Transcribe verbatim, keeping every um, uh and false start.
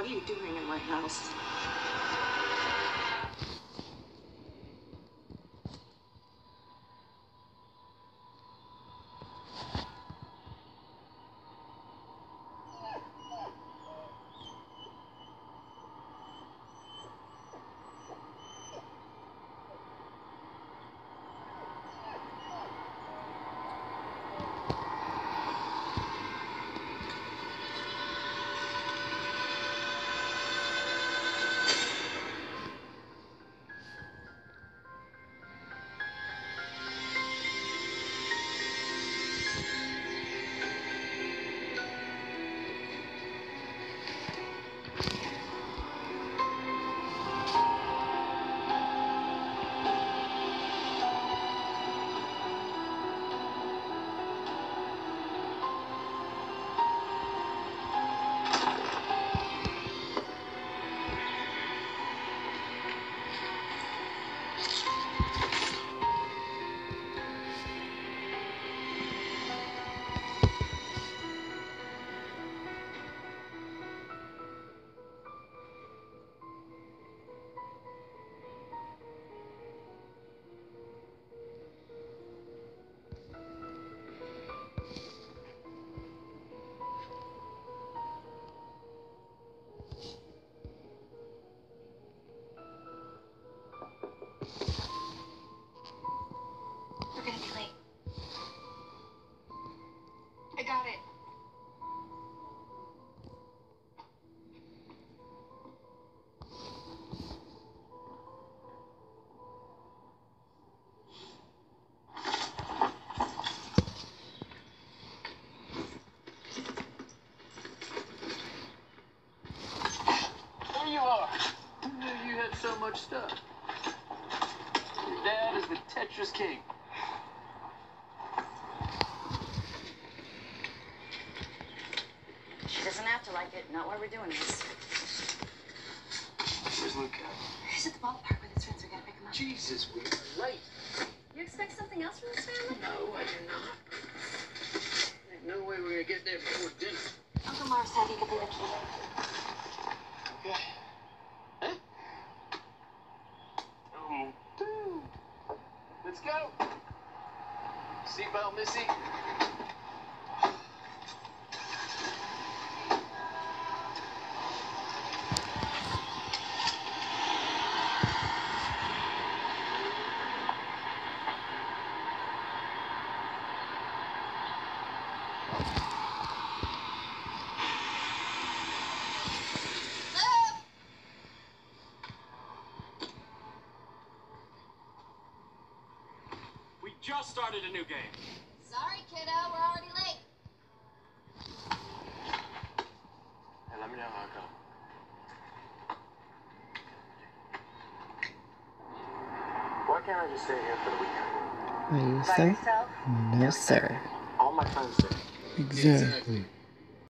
are you doing in my house? Got it. There you are. Who knew you had so much stuff? Your dad is the Tetris king. She doesn't have to like it. Not while we're doing this. Where's Luke at? He's at the ballpark with his friends. We gotta pick him up. Jesus, we are late. You expect something else from this family? No, I do not. Ain't no way we're gonna get there before dinner. Uncle Mars said he could be the key. Okay. Huh? Oh, dude. Let's go. Seatbelt, Missy. We just started a new game. Sorry, kiddo. We're already late. Hey, let me know how it goes. Why can't I just stay here for the weekend? Are you, By sir? yourself? No, sir. All my friends do. Exactly.